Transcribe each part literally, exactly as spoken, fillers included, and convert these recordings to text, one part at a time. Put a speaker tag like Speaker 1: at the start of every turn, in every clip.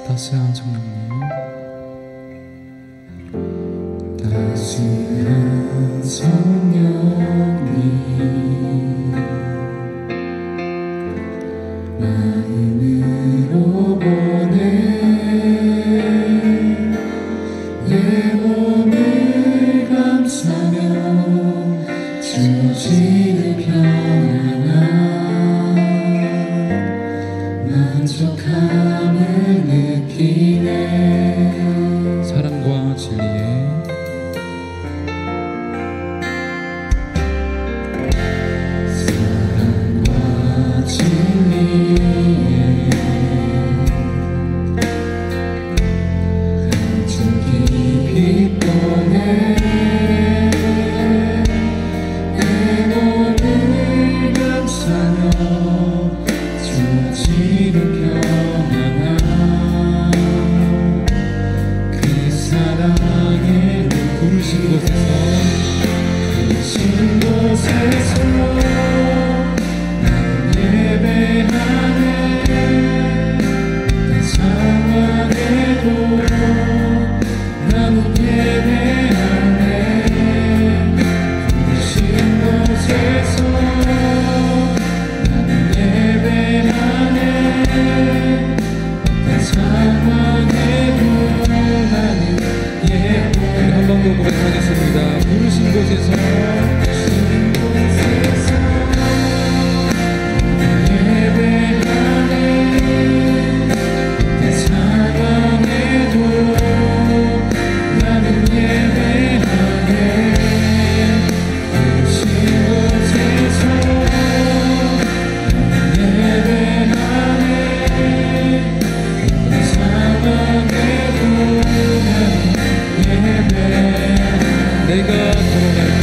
Speaker 1: 따스한 성령님,
Speaker 2: 따스한 성령님, 마음으로 보내 내 몸을 감싸며 주어지는 평안함 만족함을 느끼네.
Speaker 1: 사랑과 진리에
Speaker 2: 사랑과 진리에 한줌 깊이 떠내 내 몸을 감싸며 주어지는 평안함 그 사랑의
Speaker 1: 부르신 곳에서
Speaker 2: 부르신 곳에서 나는 예배하네. 어떤 상황에도 나는 예배하네. 부르신 곳에서 나는 예배하네. 어떤 상황에도 나는 예배하네.
Speaker 1: 한 번 더 고백하겠습니다. 부르신 곳에서 내가 걸어갈 때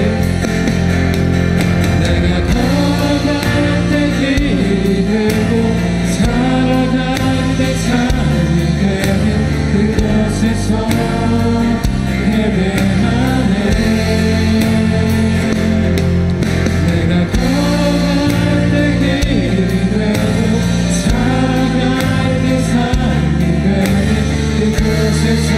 Speaker 2: 내가 걸어갈 때 길이 되고 살아갈 때 삶이 되는 그곳에서 예배하네. 내가 걸어갈 때 길이 되고 살아갈 때 삶이 되는 그곳에서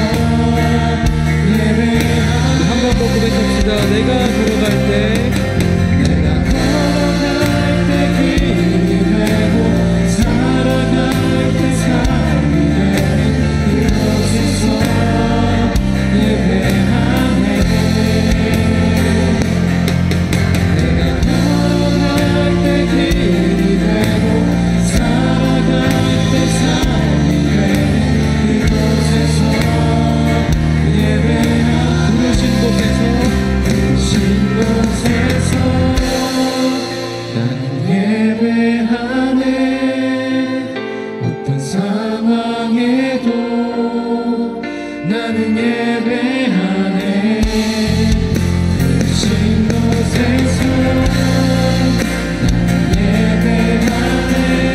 Speaker 2: 예배하네.
Speaker 1: 한 번 더 고백합시다. 내가 걸어갈 때
Speaker 2: 내가 걸어갈 때 길이 되고 살아갈 때 삶이 되는 그곳에서 예배하네. 내가 걸어갈 때 길이 되고 살아갈 때 삶이 되는 그곳에서 예배하네.
Speaker 1: 부르신 곳에서
Speaker 2: 부르신 곳에서 나는 예배하네. 어떤 상황에도 나는 예배하네. 부르신 곳에서 나는 예배하네.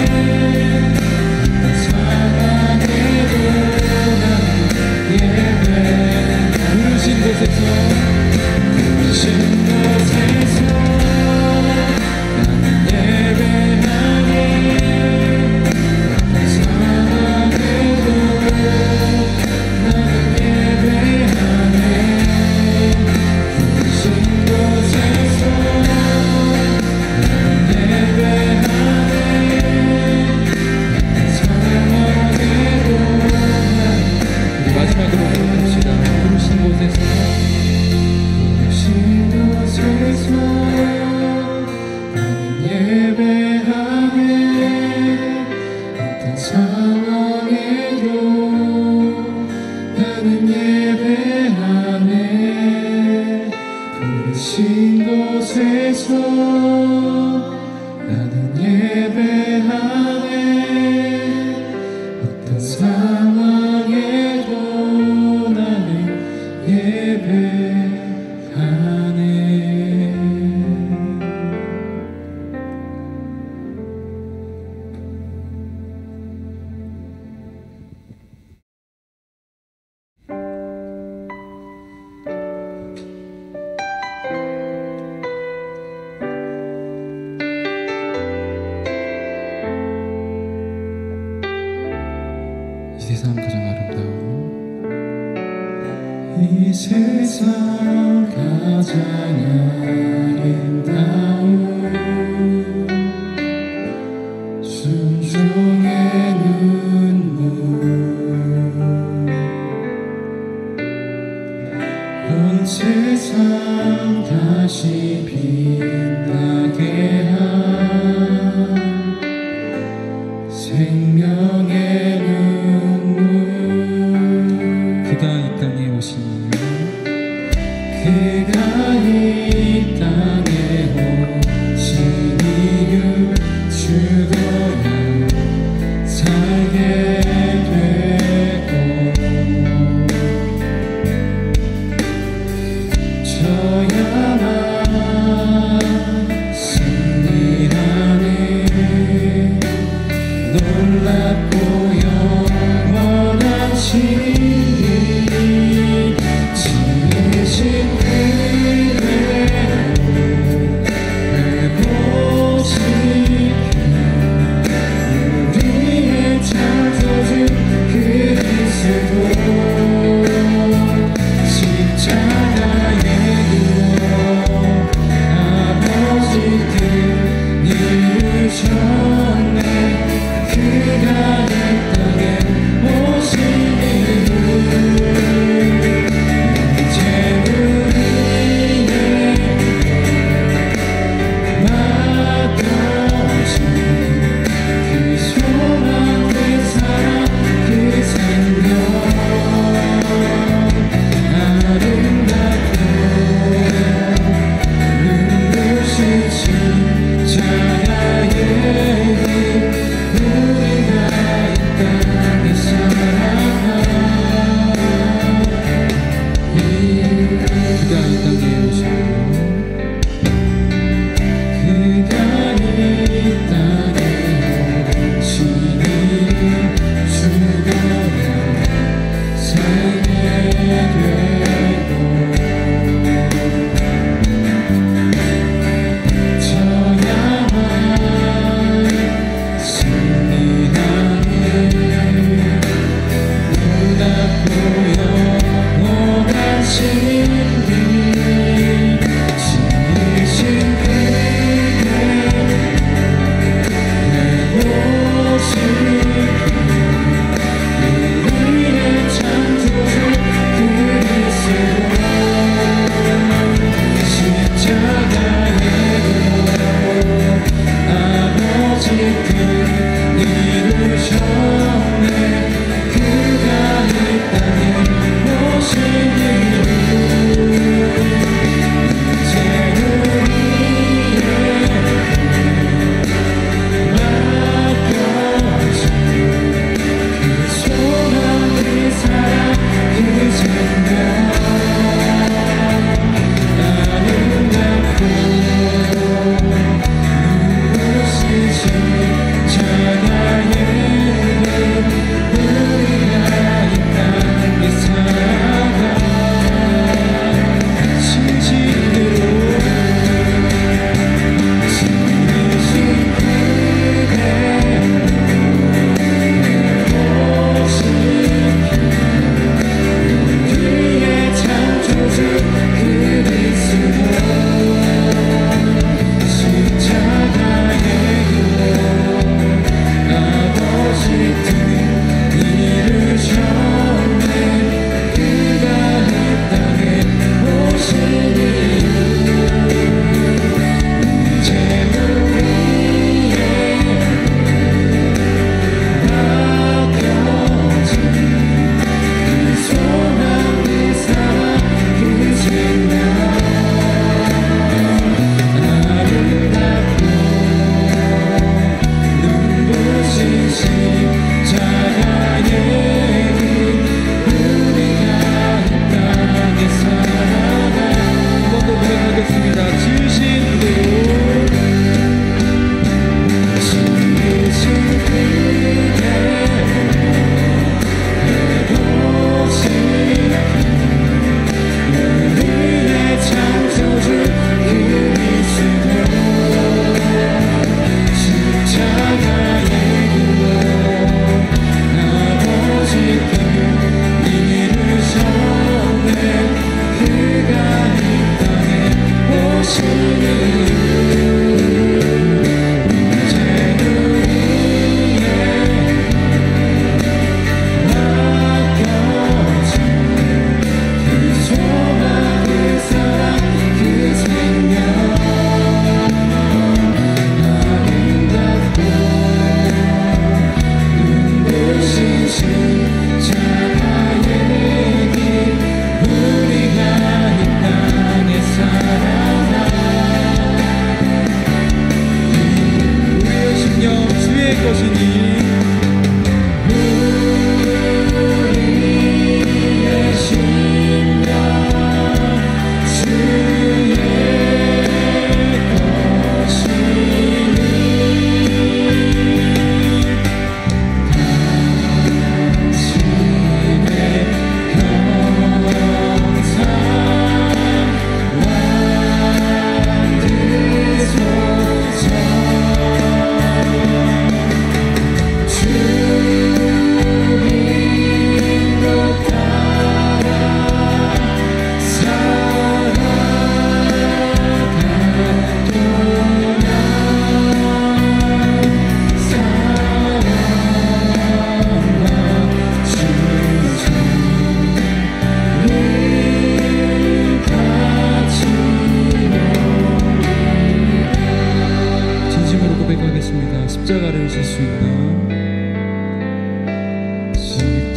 Speaker 2: 어떤 상황에도 나는 예배하네.
Speaker 1: 부르신 곳에서
Speaker 2: 부르신 곳에서 나는 예배하네. 어떤 상황에도 나는 예배하네. 부르신 곳에서 나는 예배하네. 어떤 상황에도
Speaker 1: 마지막으로 고백합시다. 부르신 곳에서
Speaker 2: 부르신 곳에서 나는 예배하네. 어떤 상황에도 나는 예배하네. 부르신 곳에서 나는 예배하네. 어떤 상황에도 나는 예배하네.
Speaker 1: 이 세상 가장 아름다운
Speaker 2: 이 세상 가장 아름다운 순종의 눈물 온 세상 다시 빛나게 한 생명의 눈물
Speaker 1: 그가 이 땅에 오시니
Speaker 2: 그가 이 땅에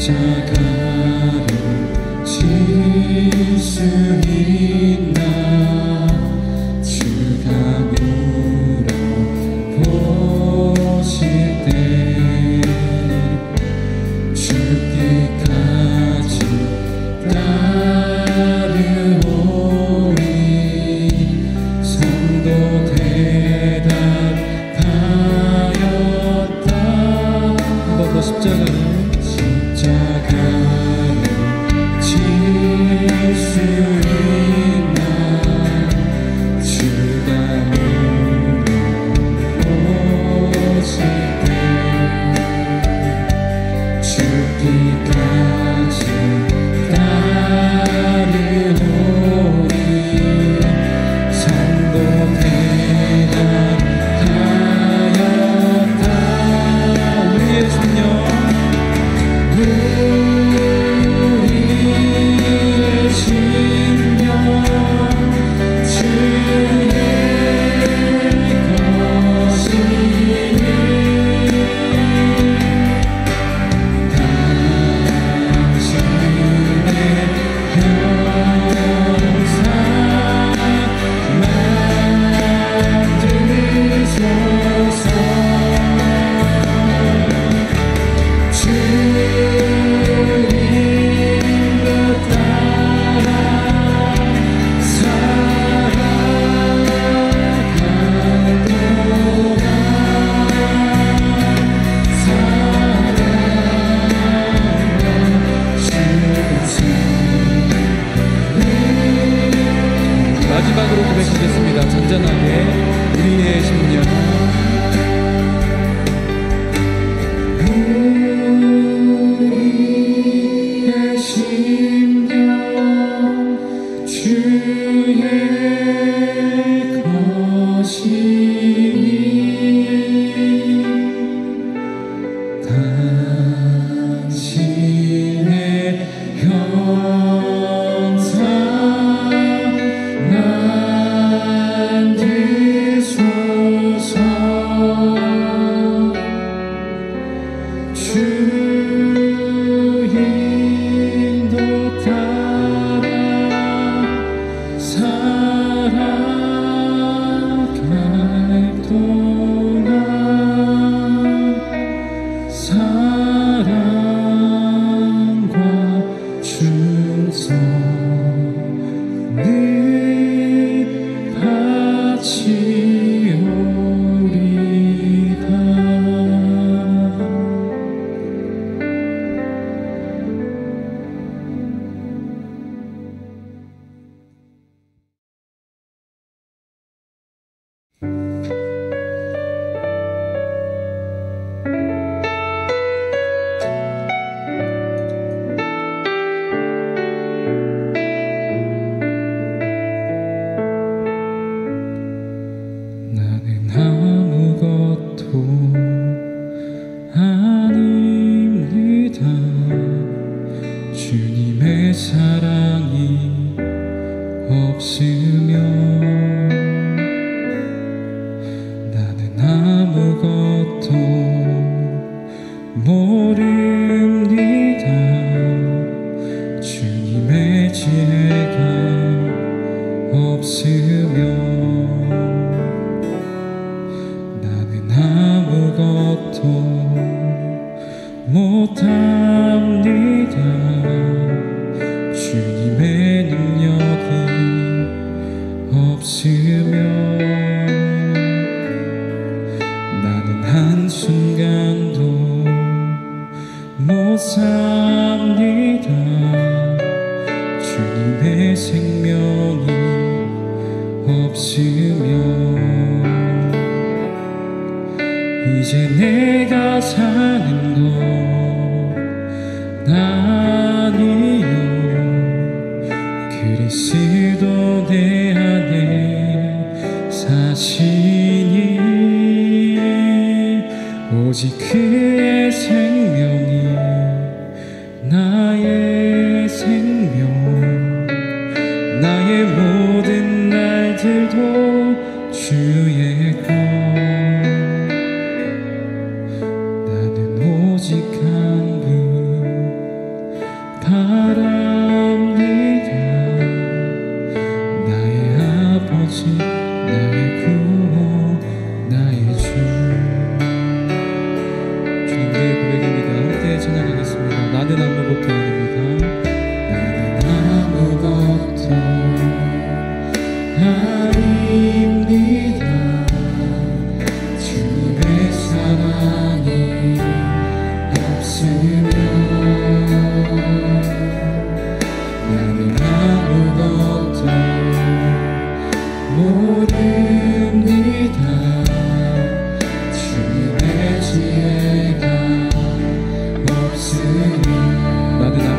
Speaker 2: 십자가를 질 수 있나 주가 물어보실 때 죽기까지 따르오리 성도 대답하였다.
Speaker 1: 한 번 더 십자가를
Speaker 2: 십자가를 질 수 있나 주가 물어보실 때 죽기까지 따르오리 성도 대답하였다.
Speaker 1: 우리의 심령
Speaker 2: 우리의 심령 주의 것이니 당신의 형상 만드소서. 주님을 따라 살아가도다.
Speaker 1: 마지막으로 고백하겠습니다. 잔잔하게 우리의 심령
Speaker 2: 우리의 심령 주의 것이니 당신의 형상 만드소서. 주인도 따라 살아갈도다. 사랑과 충성을 바치오리다. 나는 아무것도 아닙니다. 주님의 사랑이 없으면 나는 아무것도 모릅니다. 주님의 지혜가 없으면 나는 아무것도 못합니다. 주님의 능력이 없으면 나는 한순간도 못 삽니다. 주님의 생명이 없으면 이제 내가 사는 것 아니요 그리스도 내 안에 사시니 오직 그의 생명이 나의 생명 나의 모든 날들도 주의 것 나는 오직 한 분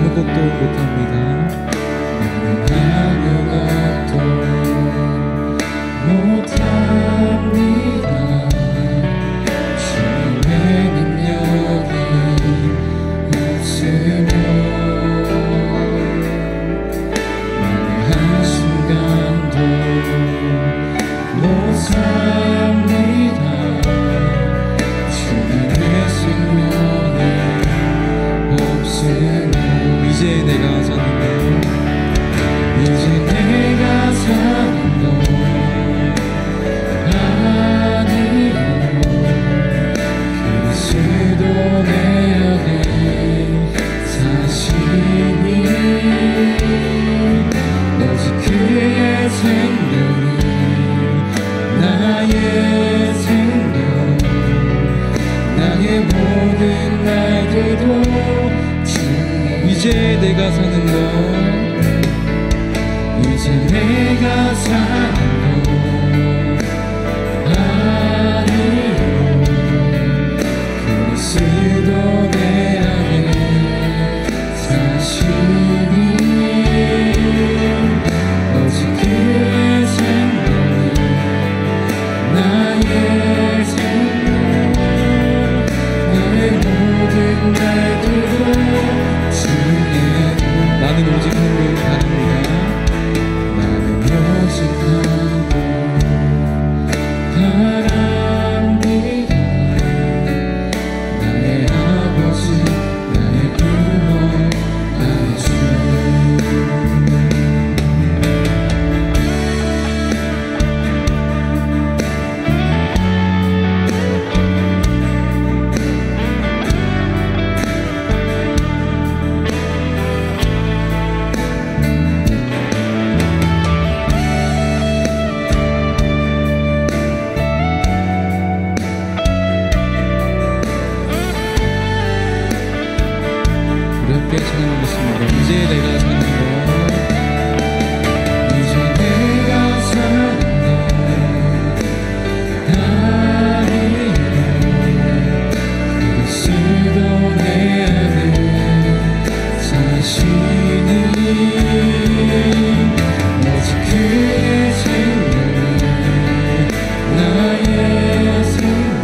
Speaker 1: 아무것도 못합니다.
Speaker 2: 아무것도 못합니다. 주님의 능력이 없으면 나의 한순간도 못 삽니다. 주님의 생명이 없으면
Speaker 1: 이제 내가 사는 것
Speaker 2: 이제 내가 사는 건 아니요 그리스도 내 안에 사시니 오직 그의 생명이 나의 생명 나의 모든 날들도
Speaker 1: 이제 내가 사는 것
Speaker 2: 이제 내가 사는 건 아니요 그리스도 내 안에 사시니 오직 그의 생명이 나의 생명 나의 모든 날들도 주의
Speaker 1: 나는 오직 한 분 바랍니다.
Speaker 2: 나는 오직 한 분 바랍니다. 나의 아버지 나의 구원 나의 주
Speaker 1: 우리 함께 찬양하겠습니다. 이제 내가 사는 것
Speaker 2: 이제 내가 사는 건 아니요 그리스도 내 안에 사시니 오직 그의 생명이 나의 생명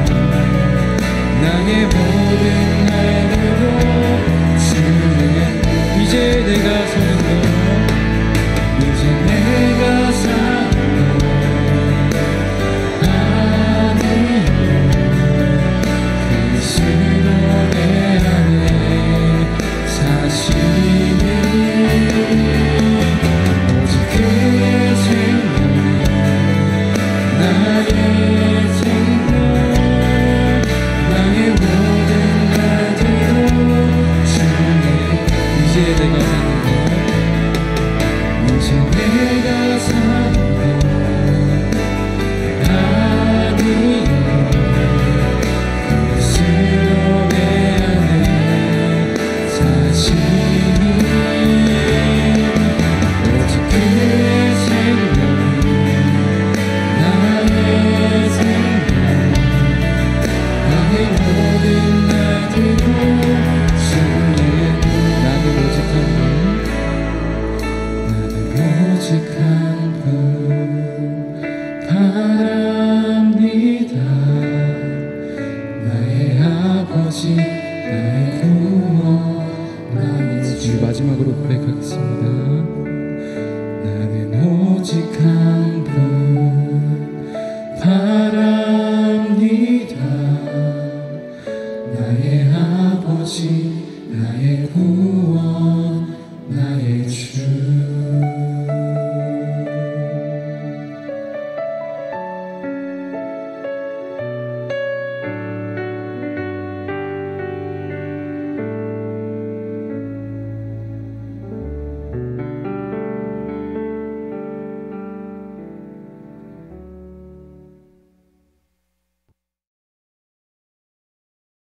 Speaker 2: 나의 모든 날들도 주의
Speaker 1: 이제 내가 사는 것
Speaker 2: 이제 내가 사는 건 아니요 그리스도 내 안에 사시니 오직 그의 생명이 나의 생명 나의 모든 날들도 주의
Speaker 1: 이제 내가 사는